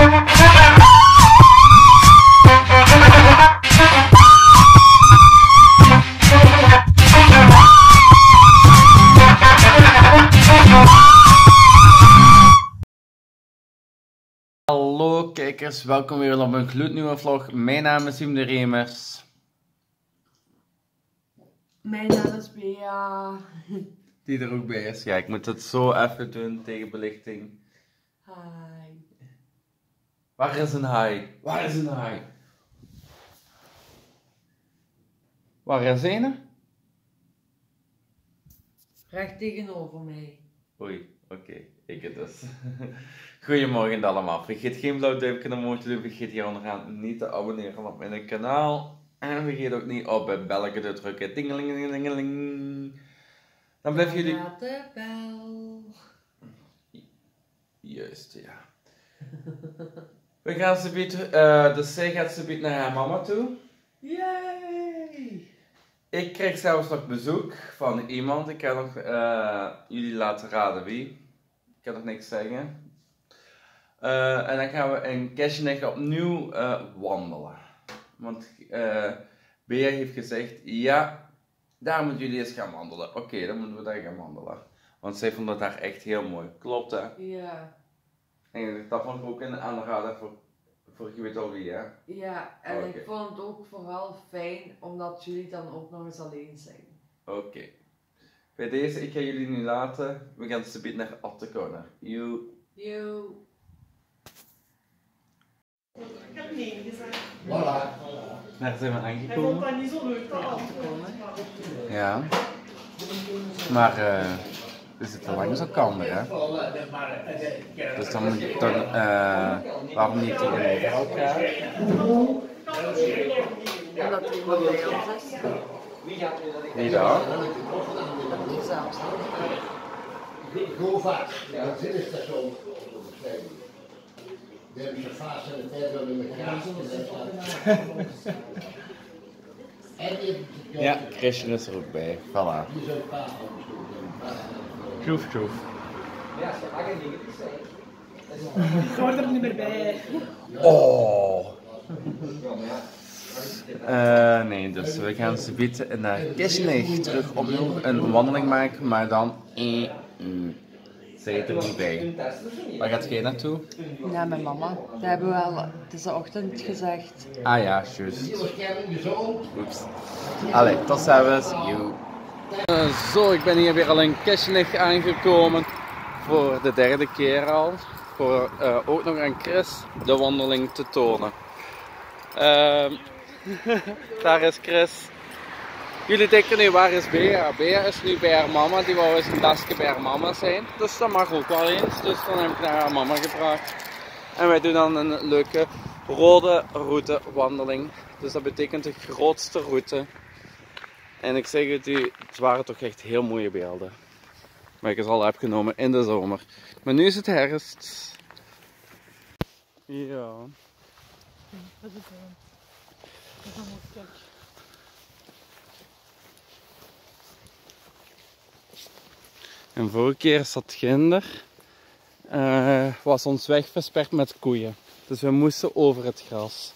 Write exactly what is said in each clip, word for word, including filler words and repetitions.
Hallo kijkers, welkom weer op een gloednieuwe vlog. Mijn naam is Wim de Remers. Mijn naam is Bea. Die er ook bij is. Ja, ik moet het zo even doen tegen belichting. Hi. Waar is een haai? Waar is een haai? Waar is een? Recht tegenover mij. Oei, oké, okay, ik het dus. Goedemorgen allemaal. Vergeet geen blauw duimpje omhoog te doen. Vergeet hier onderaan niet te abonneren op mijn kanaal. En vergeet ook niet op het belletje te drukken. Tingelingelingeling. Dan blijven jullie... Gaat de bel. Juist, ja. We gaan ze bieden, uh, dus zij gaat ze bieden naar haar mama toe. Yay! Ik krijg zelfs nog bezoek van iemand. Ik kan nog uh, jullie laten raden wie. Ik kan nog niks zeggen. Uh, en dan gaan we in Kessenich opnieuw uh, wandelen. Want uh, Bea heeft gezegd, ja, daar moeten jullie eens gaan wandelen. Oké, okay, dan moeten we daar gaan wandelen. Want zij vond het daar echt heel mooi. Klopt hè? Ja. En dat vond ik ook in, aan de radar voor, voor je weet al wie hè? Ja, en okay. ik vond het ook vooral fijn omdat jullie dan ook nog eens alleen zijn. Oké. Okay. Bij deze, ik ga jullie nu laten. We gaan ze bieden naar Attecorner. Yo. Yo. Ik heb nee gezegd. Voilà. Daar zijn we aangekomen. Hij vond dat niet zo leuk, dat antwoord. Ja. Maar uh, we zitten langs elkaar, hè. Dus dan moet je dan, uh, waarom niet tegenover elkaar? Omdat er iemand bij ons is. Wie daar? Dat is zelfs. Go vast, dat is het station. We hebben ze vast en het hebben we met gras gezet. Ja, Christian is er ook bij. Voilà. Groef, groef. Ik hoor er niet meer bij. Oh. Uh, nee, dus we gaan ze bieden naar Kessenich terug opnieuw een wandeling maken, maar dan één uur. Zij er niet bij. Waar gaat jij naartoe? Ja, mijn mama. Dat hebben we al deze ochtend gezegd. Ah ja, juist. Oeps. Allee, tot ziens. Uh, zo, ik ben hier weer al in Kessenich aangekomen. Voor de derde keer al. Voor uh, ook nog aan Chris de wandeling te tonen. Uh, daar is Chris. Jullie denken nu, waar is Bea? Bea is nu bij haar mama, die wou eens een dagje bij haar mama zijn. Dus dat mag ook wel eens, dus dan heb ik naar haar mama gebracht. En wij doen dan een leuke rode route wandeling. Dus dat betekent de grootste route. En ik zeg het u, het waren toch echt heel mooie beelden. Maar ik het al heb genomen in de zomer. Maar nu is het herfst. Ja. Dat is het wel. Dat is allemaal kijk. En vorige keer zat ginder, uh, was ons weg versperd met koeien. Dus we moesten over het gras.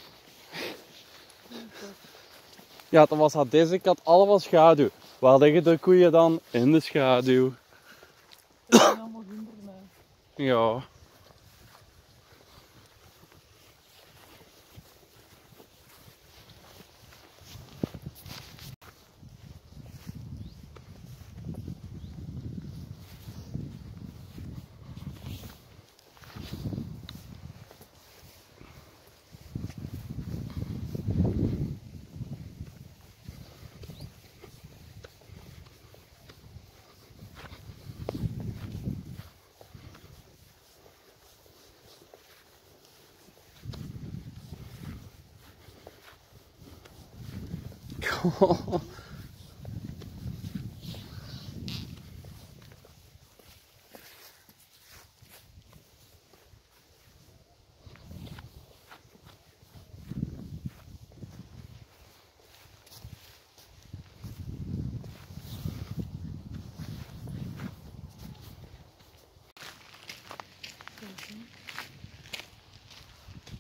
Ja, dat was dat deze kat allemaal schaduw. Waar liggen de koeien dan? In de schaduw. Dat zijn allemaal ginder mee. Ja.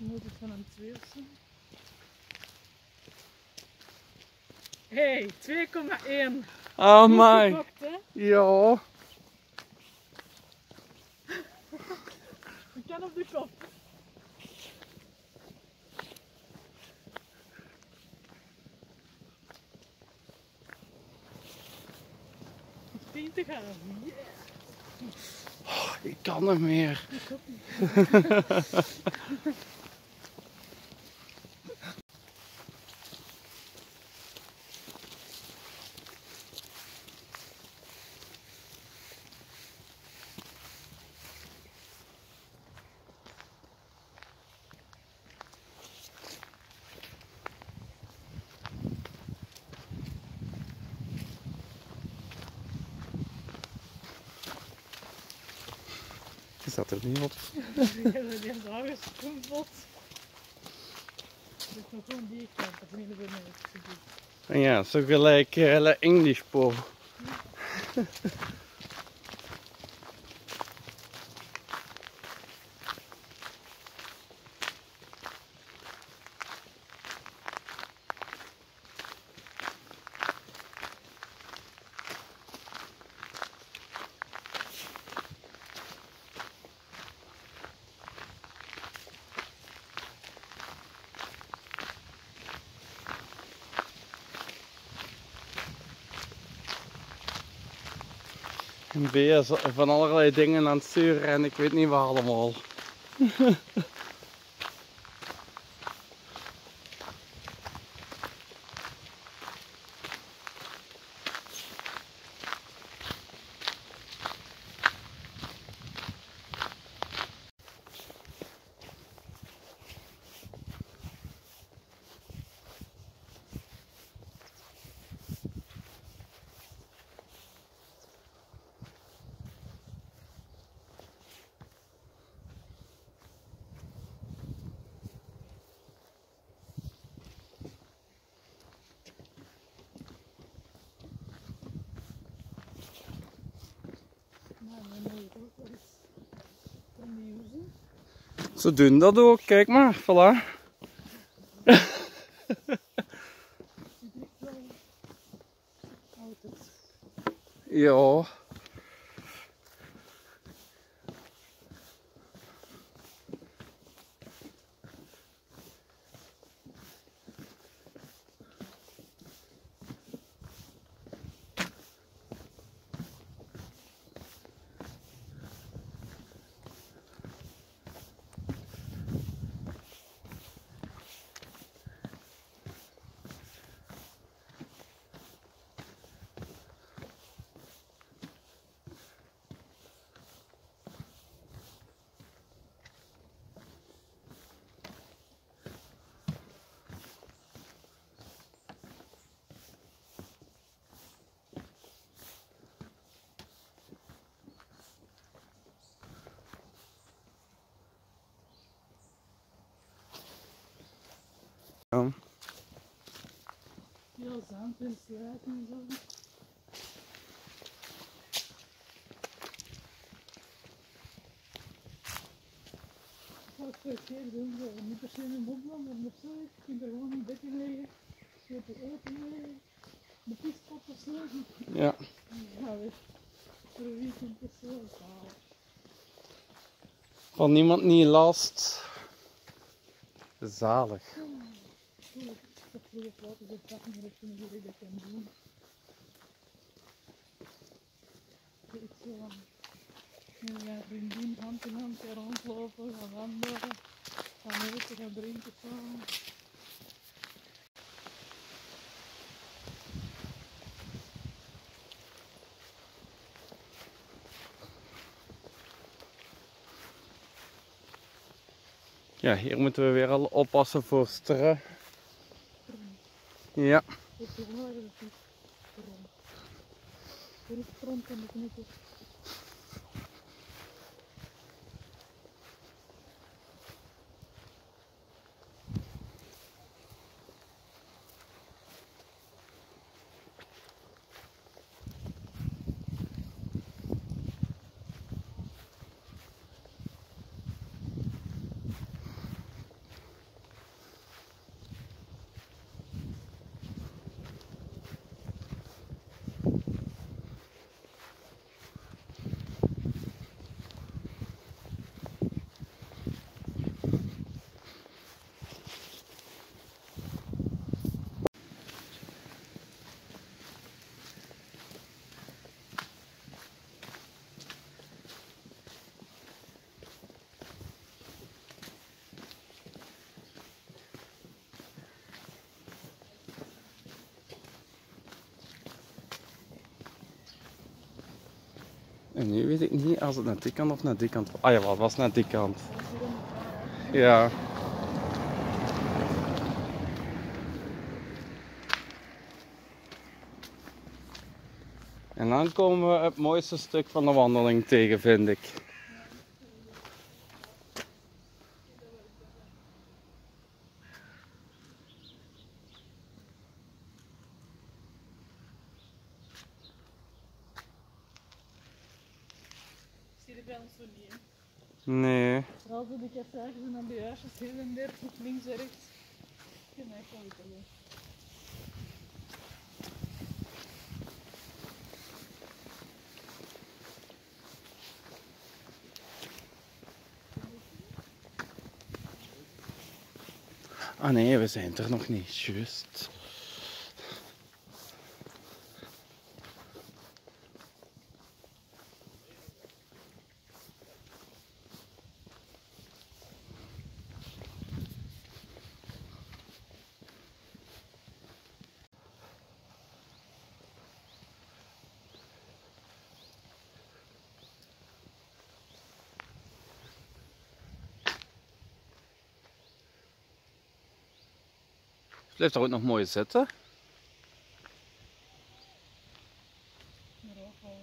moet ik van een tweede. Hé, twee komma één. Oh Goed my. gekocht, hè? Ja. Ik kan op de kop. twintig gram. Yeah. Oh, ik kan er meer. Ik ook niet. Je zat er niet op. Ik heb er die aangestrompeld. Dus nog gewoon die kant, dat is niet de beneden. En ja, zo gelijk uh, le English po. En B is van allerlei dingen aan het sturen en ik weet niet wat allemaal. Maar dan moet je ook wel eens van die usen. Ze doen dat ook, kijk maar, voilà. Die ligt wel altijd. Ja. Ja. Heel zand en slijt en zo. Ik zou het voor een keer doen, zo. Niet per se in een opland of zo. Je kunt er gewoon in bed in liggen. Je hebt er eten mee. De pispot of zo. Ja. Ja, weg. Voor een weekend is zo zalig. Van niemand niet last. Zalig. Ik heb vroeger foto's op dat maar ik vind dat ik dat kan doen. Ik zo aan met mijn vriendin hand in hand gaan rondlopen, gaan wandelen, gaan eten, gaan drinken samen. Ja, hier moeten we weer al oppassen voor stru. Ja. Ik heb wel dat het is rond. Er is rond en ik moet het. En nu weet ik niet als het naar die kant of naar die kant was. Ah ja, het was naar die kant. Ja. En dan komen we het mooiste stuk van de wandeling tegen, vind ik. Zie je bij ons zo niet, hè? Nee. Vooral zo de kassages en dan de huisjes heel en der, links en rechts. Ik vind dat echt wel iets leuk. Ah nee, we zijn er nog niet, juist. Blijft er ook nog mooi zitten. Maar ook wel.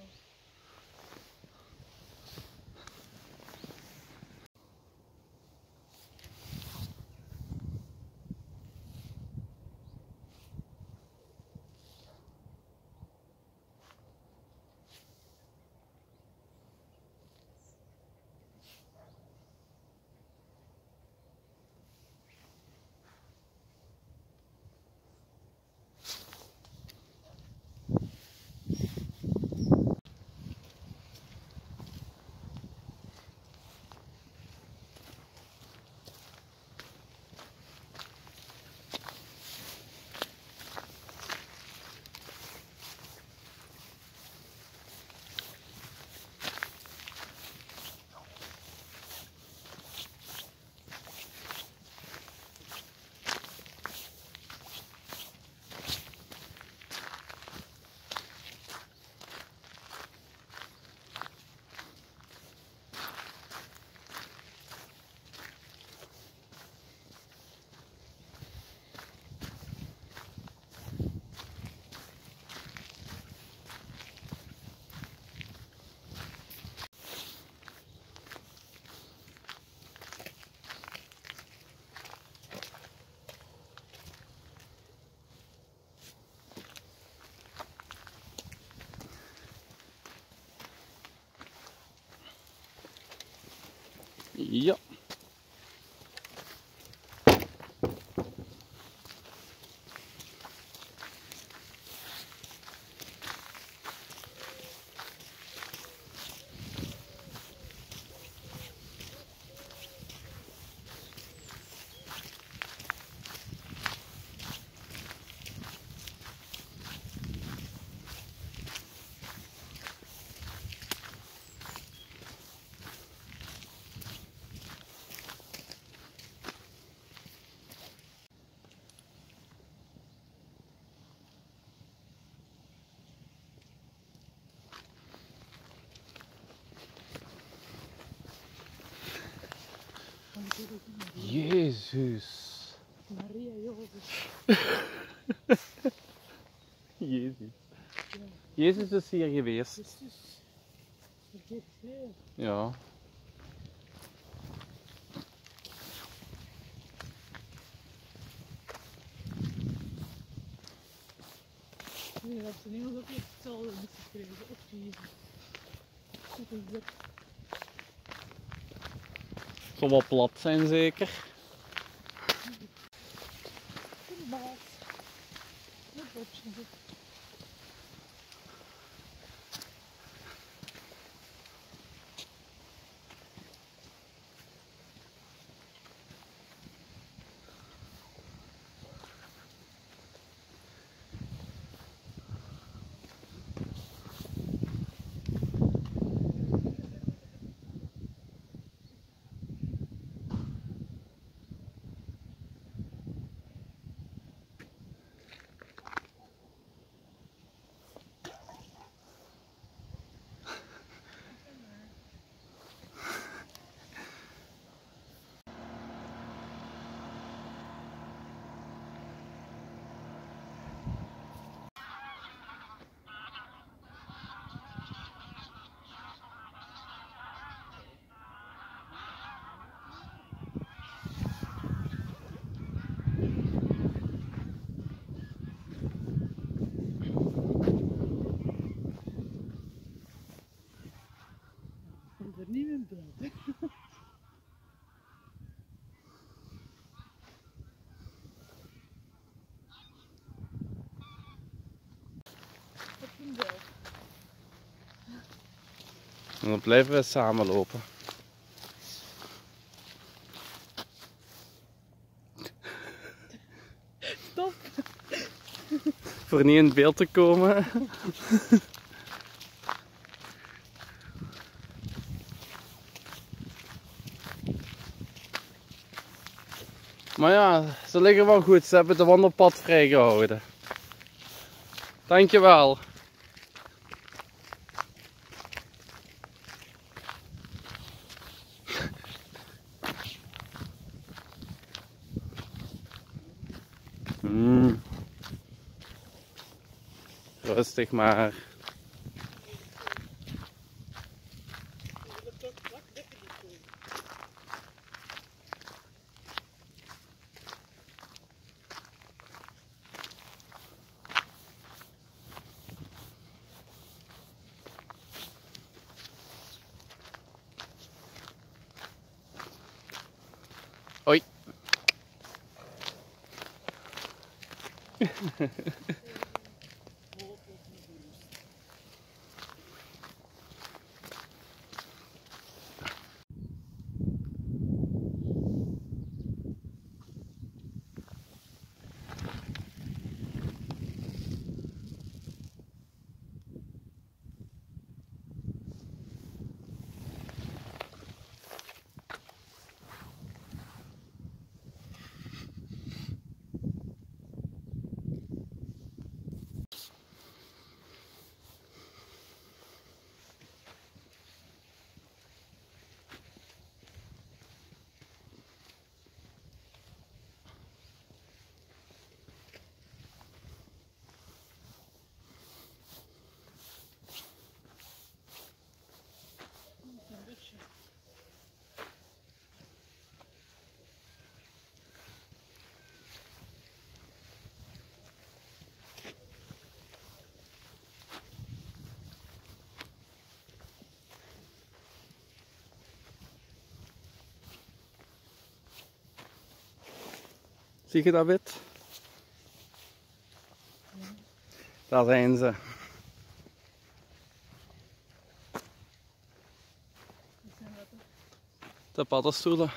Ja. Jezus. Maria Jozef. Jezus. Jezus is hier geweest. Christus. Vergeet het heel. Ja. Nee, dat is in Engels ook niet hetzelfde geschreven. Of Jezus. Dat is dat. Zal wel plat zijn zeker. Een baas. Een botje. hem zelf. En dan blijven we samen lopen. Stop! Voor niet in beeld te komen. Maar ja, ze liggen wel goed. Ze hebben de wandelpad vrijgehouden. Dankjewel. Mm. Rustig maar. Hoi. Zie je dat wit? Ja. Daar zijn ze. De paddenstoelen.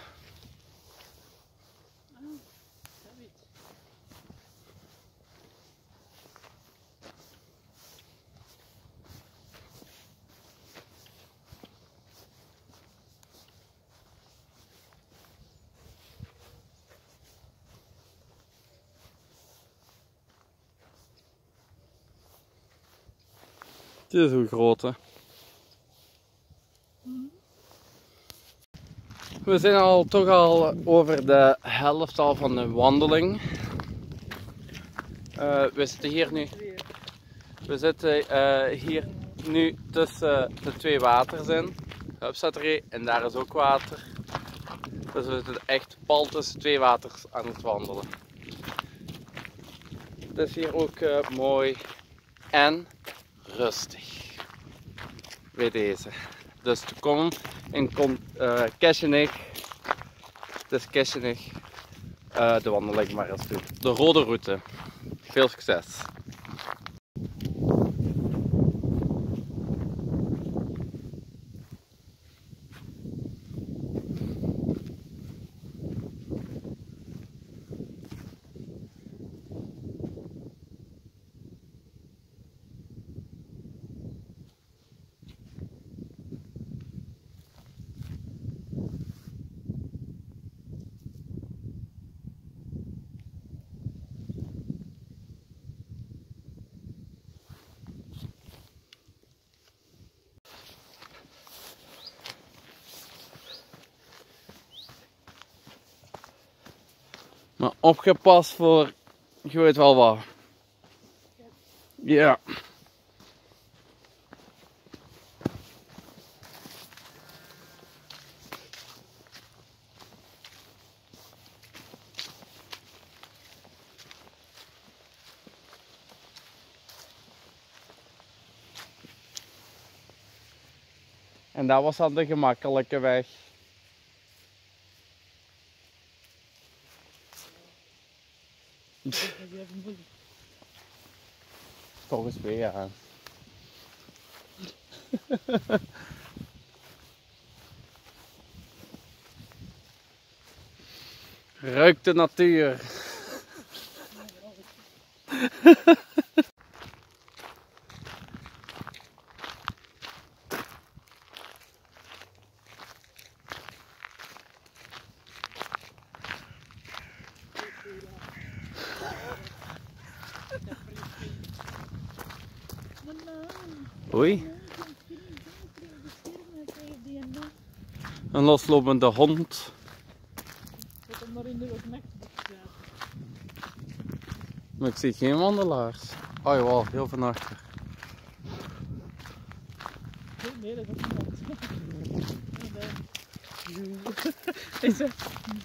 Dit is hoe groot, hè. We zijn al toch al over de helft al van de wandeling. Uh, we zitten hier nu. We zitten uh, hier nu tussen de twee waters in. Hupsatterij en daar is ook water. Dus we zitten echt pal tussen twee waters aan het wandelen. Het is hier ook uh, mooi en rustig. Bij deze. Dus te komen in uh, Kessenich. Het is Kessenich. Uh, de wandeling maar eens doen. De rode route. Veel succes. Maar opgepast voor, je weet wel wat. Ja. En dat was dan de gemakkelijke weg. Volgens mij ja. Ruikt de natuur. Oei. Een loslopende hond. Dat hem maar in de nekboek staat. Maar ik zie geen wandelaars. Oh jawel, heel van achter. Nee, dat is niemand. Is het?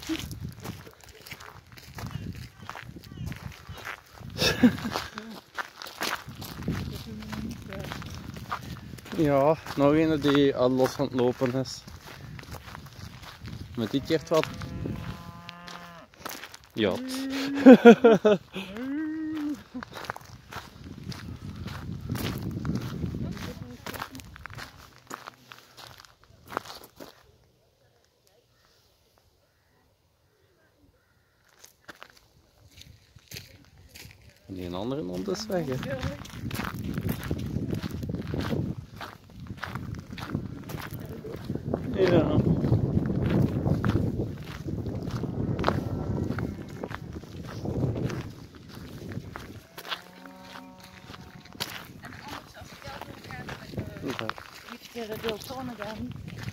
Ja, nog een die al los aan het lopen is. Maar die keert wat. Jat. En die een andere hond is weg, hè. Ja. Iets keer de Deltone gaan.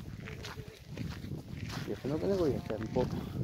Je vindt ook een goede tempo.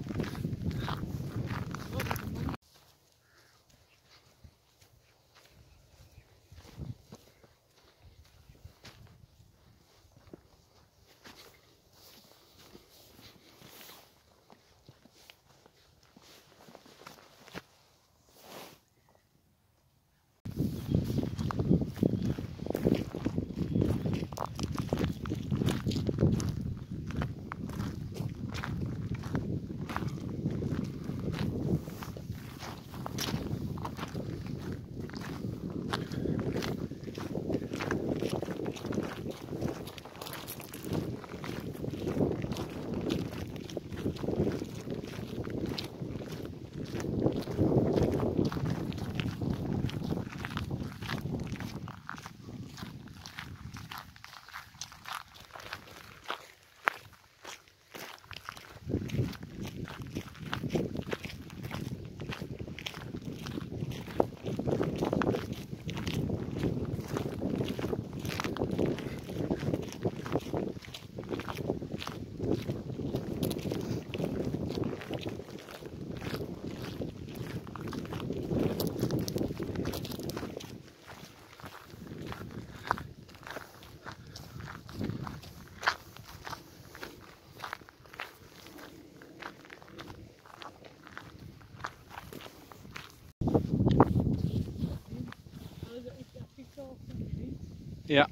Ja.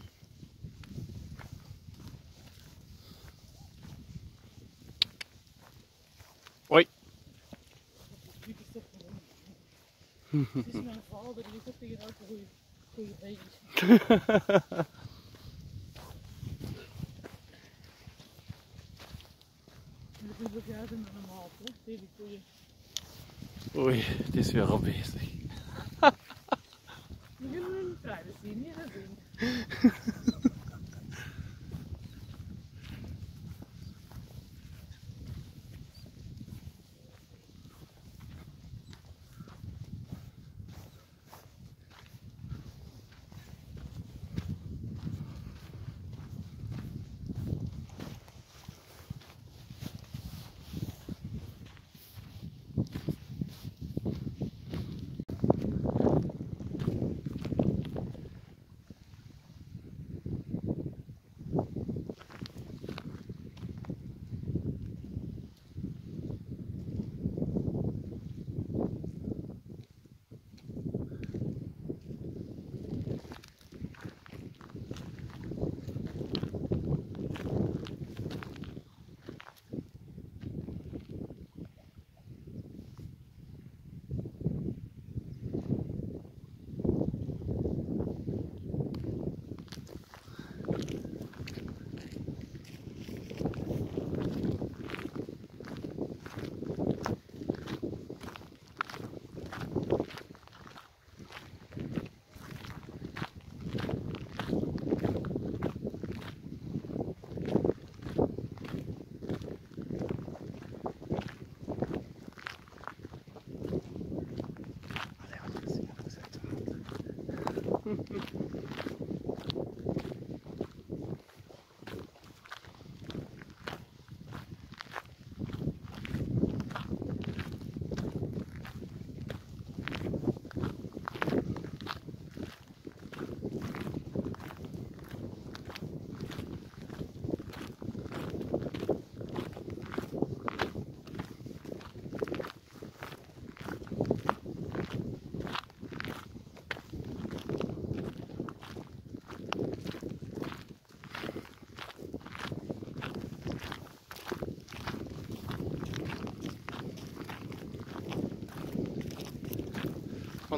Hoi. Het is mijn vader, die zit tegen elke goede goede beentje. En dat is ook juist in mijn maat, hoor, tegen die koeien. Oei, het is weer al bezig. Je kunt hun privacy niet zien.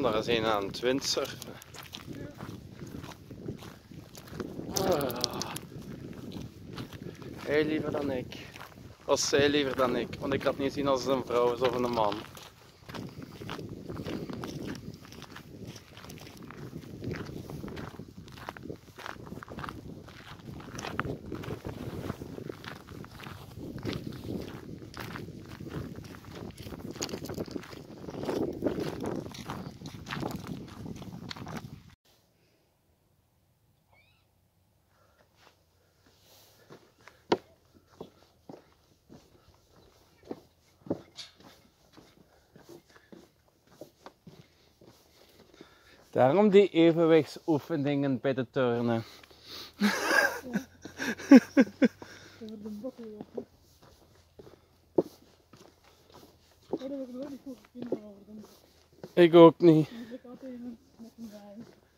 daar is een aan het windsurfen. Oh. Hij liever dan ik. Of zij liever dan ik, want ik had niet zien als het een vrouw is of een man. Daarom die evenwichtsoefeningen bij de turnen. Ja. Over de botten lopen. Oh, daar heb ik nooit niet goed gekend over. Ik ook niet. Dan heb ik altijd iemand met een bij.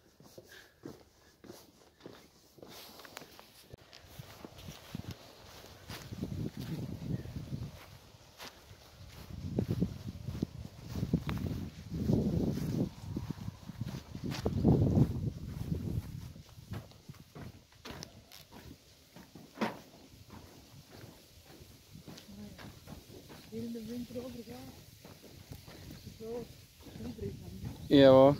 Hier in de winter overgaan. Is het wel slippery dan. Ja hoor.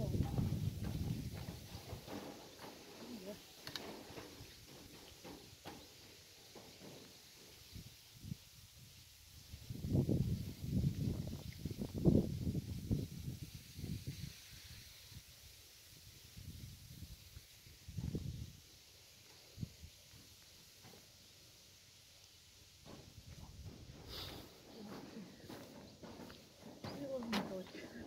Heel makkelijk.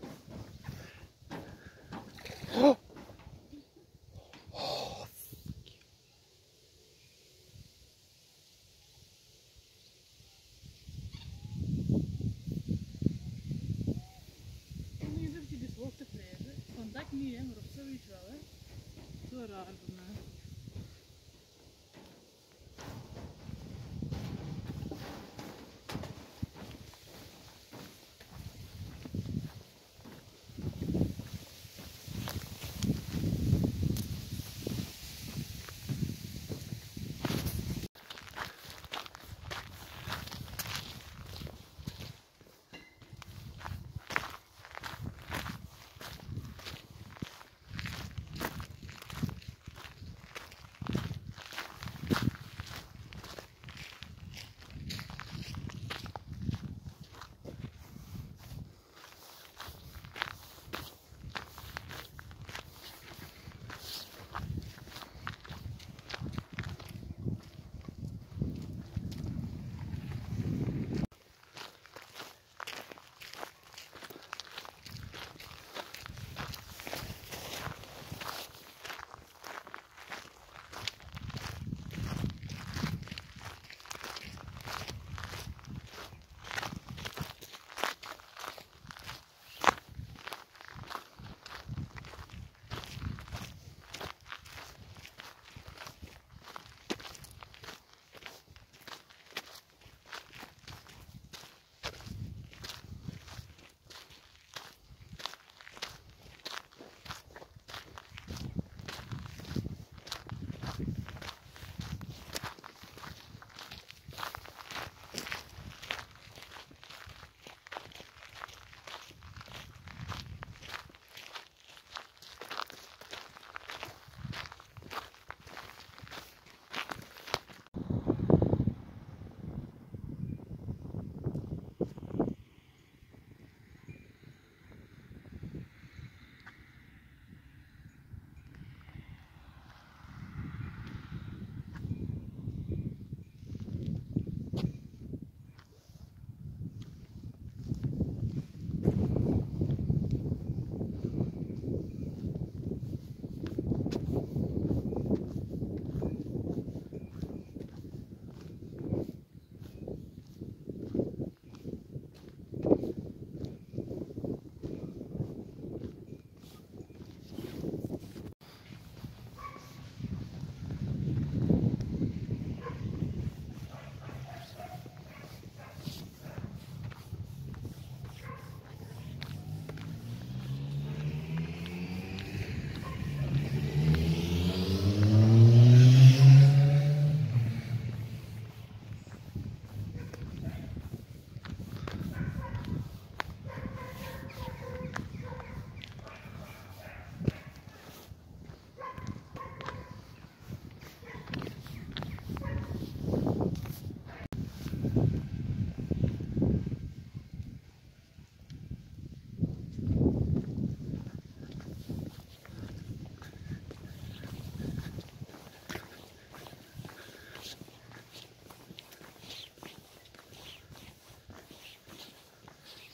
En nu durf je dus hoog te vlezen. Van dak niet, hè, maar op zoiets wel, hè. Zo raar voor mij.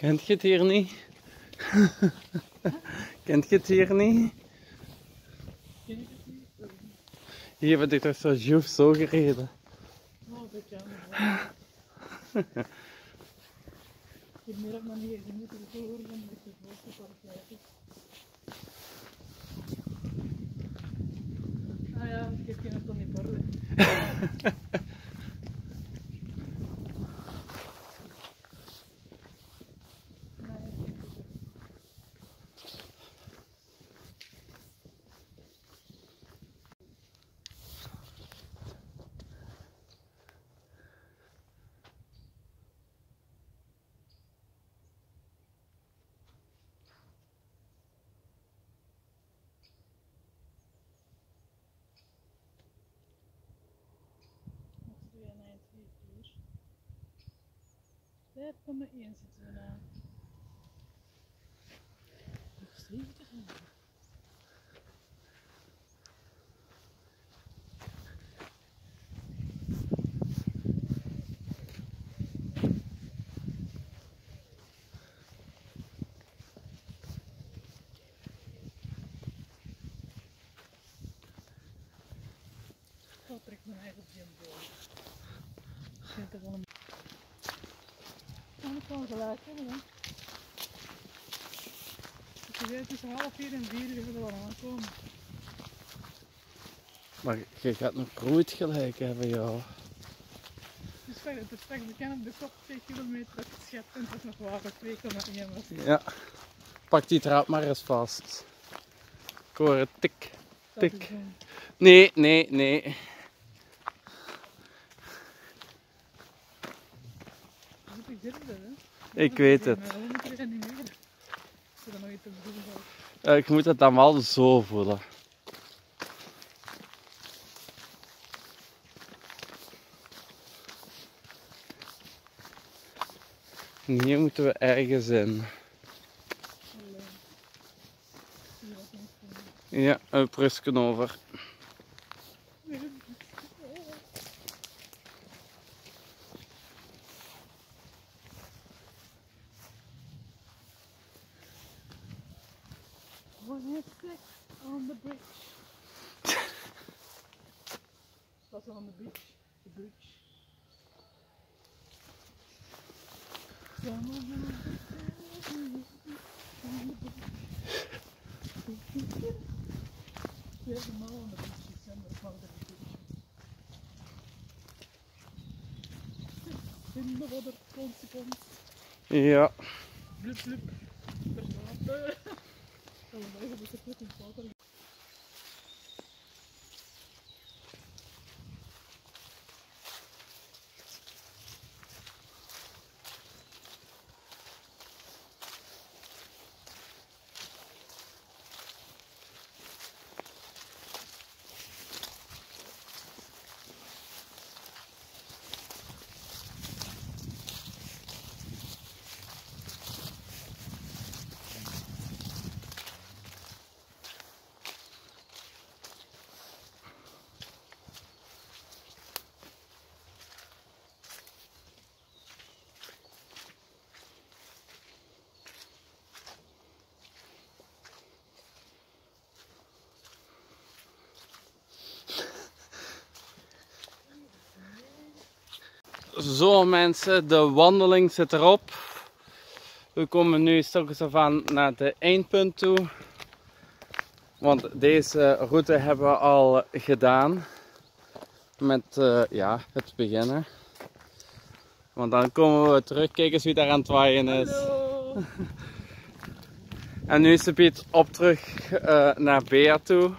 Kent je het hier niet? Kent je het hier niet? Ken ik het niet? Sorry. Hier heb ik toch zo juif zo gereden. Oh, dat kan wel. Ik heb meer op manier genoeg gehoord dan met de voorste partij. Ah ja, ik heb geen ton niet borden. vijf komma één zitten we nou. zeventig minuten. Dat trekt mijn eigen gym door. Ik vind het wel een... Ik kan gelijk hebben, hè. Als je weet tussen half vier en vier uur er wel aankomen. Maar je gaat nog nooit gelijk hebben, ja. Het is fijn, het is straks bekend op de kop twee kilometer dat het schat en het is nog waar, twee komma één was. Ja. Pak die draad maar eens vast. Ik hoor het tik, Dat tik. is een... Nee, nee, nee. Dat is ik derde, hè. Ik weet het. Maar we moeten er niet meer. Als je dat nog iets te doen valt. Uh, ik moet het dan wel zo voelen. En hier moeten we ergens in. Ja, een prusken over. One is six on the bridge. That's on the beach. The bridge. We have them all on the beach December, part of the beach. In the water, consequence. Ja. Blup, blup. Verslapen. Oh, nee, dat is een goed in het water. Zo mensen, de wandeling zit erop. We komen nu stilletjes af aan naar de eindpunt toe. Want deze route hebben we al gedaan. Met uh, ja, het beginnen. Want dan komen we terug, kijk eens wie daar aan het waaien is. Hallo. En nu is de Piet op terug uh, naar Bea toe.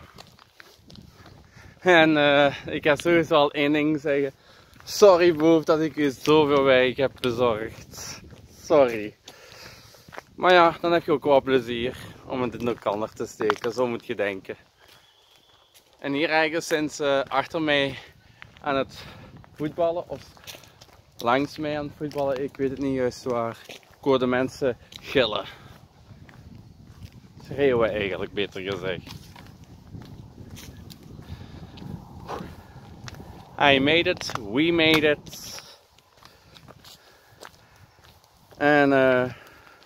En uh, ik ga sowieso al één ding zeggen. Sorry Boef dat ik u zoveel werk heb bezorgd. Sorry. Maar ja, dan heb je ook wel plezier om het in elkaar te steken. Zo moet je denken. En hier ergens sinds uh, achter mij aan het voetballen. Of langs mij aan het voetballen. Ik weet het niet juist waar. Ik hoor de mensen gillen. Schreeuwen eigenlijk, beter gezegd. I made it, we made it. En uh,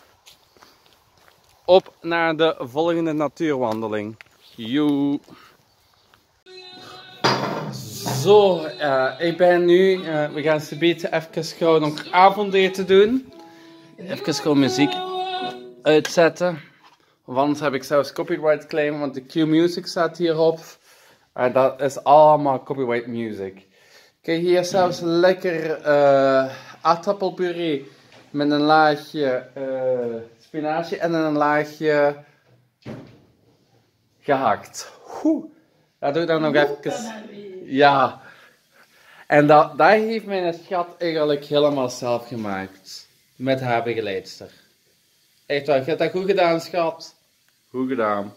op naar de volgende natuurwandeling. Joe. Zo, uh, ik ben nu, uh, we gaan ze beter even gewoon nog avondeten doen. Even gewoon muziek uitzetten. Want anders heb ik zelfs copyright claim, want de Q-Music staat hierop. En dat is allemaal copyright music. Kijk, hier zelfs lekker uh, aardappelpuree met een laagje uh, spinazie en een laagje gehakt. Oeh, dat doe ik dan nog even. Ja. En dat, dat heeft mijn schat eigenlijk helemaal zelf gemaakt. Met haar begeleidster. Echt waar, je hebt dat goed gedaan, schat. Goed gedaan.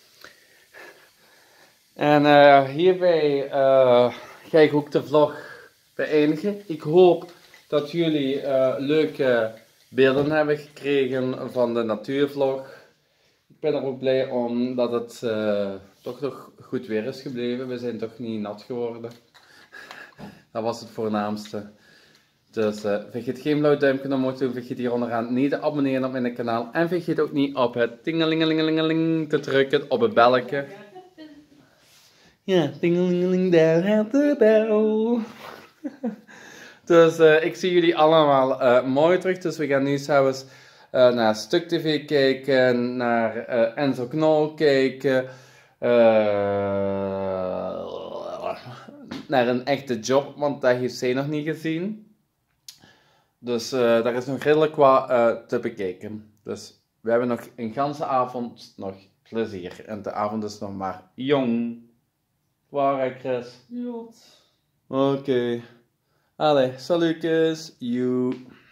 En uh, hierbij uh, ga ik ook de vlog beëindigen. Ik hoop dat jullie uh, leuke beelden hebben gekregen van de natuurvlog. Ik ben er ook blij om dat het uh, toch nog goed weer is gebleven. We zijn toch niet nat geworden. Dat was het voornaamste. Dus uh, vergeet geen blauw duimpje omhoog te doen. Vergeet hier onderaan niet te abonneren op mijn kanaal. En vergeet ook niet op het tingelingelingelingeling te drukken op het belletje. Ja, tingelingeling, daar gaat de bel. Dus uh, ik zie jullie allemaal uh, mooi terug. Dus we gaan nu zelfs uh, naar Stuk T V kijken, naar uh, Enzo Knol kijken, uh, naar een echte job, want dat heeft zij nog niet gezien. Dus uh, daar is nog redelijk wat uh, te bekijken. Dus we hebben nog een ganse avond nog plezier. En de avond is nog maar jong. Waar, hè, Chris? Ja. Oké. Okay. Allee, salutjes. You.